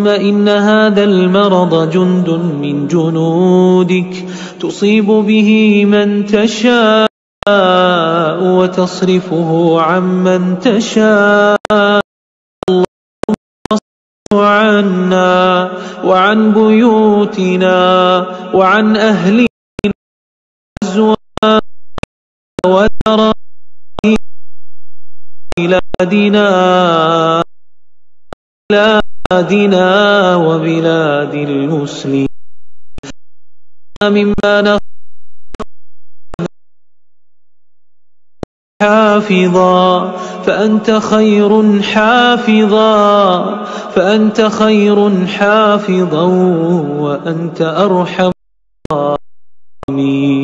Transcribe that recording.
اللهم إن هذا المرض جند من جنودك تصيب به من تشاء وتصرفه عمن تشاء. اللهم اصرف عنا وعن بيوتنا وعن أهلنا وأزواجنا وذرارينا بلادنا وبلاد المسلمين مما نخاف حافظا فأنت خير حافظا وأنت أرحم الراحمين.